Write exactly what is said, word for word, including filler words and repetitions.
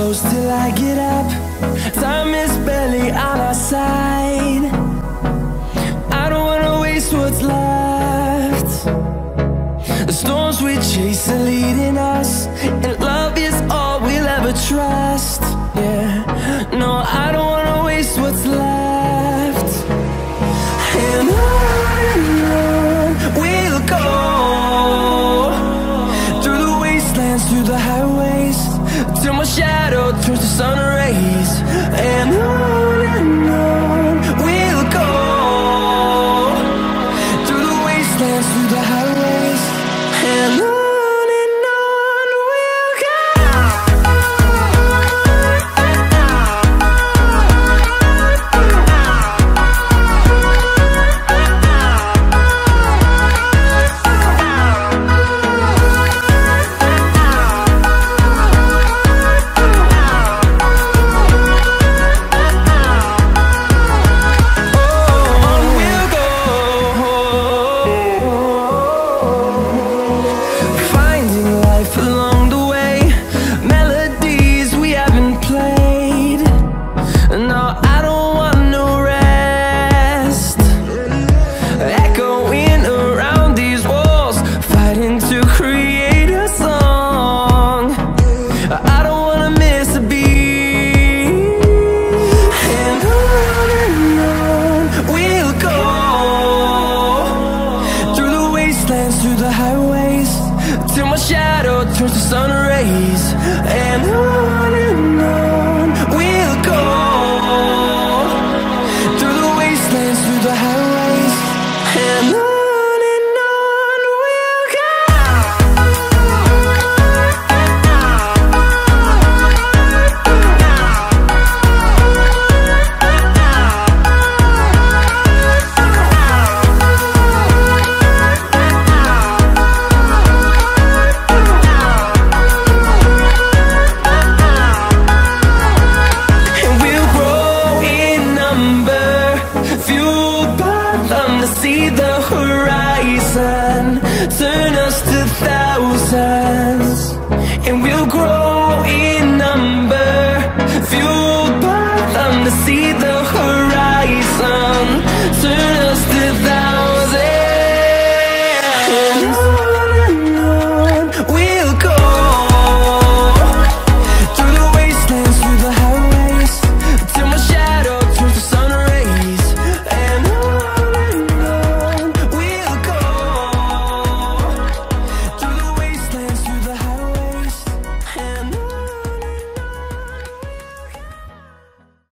close till I get up. Time is barely on our side. I don't wanna waste what's left. The storms we chase are leading us, and love is all we'll ever trust. Yeah, no, I don't wanna waste what's left. And on and on we'll go, through the wastelands, through the highways, till my shadow turns to sun rays. And on and on we'll go, through the wastelands, through the highways, and on. Through the highways, till my shadow turns to sun rays. And on and on we'll go, through the wastelands, through the highways, and on. See the horizon turn us to thousands, and we'll grow in number, fueled by them to see the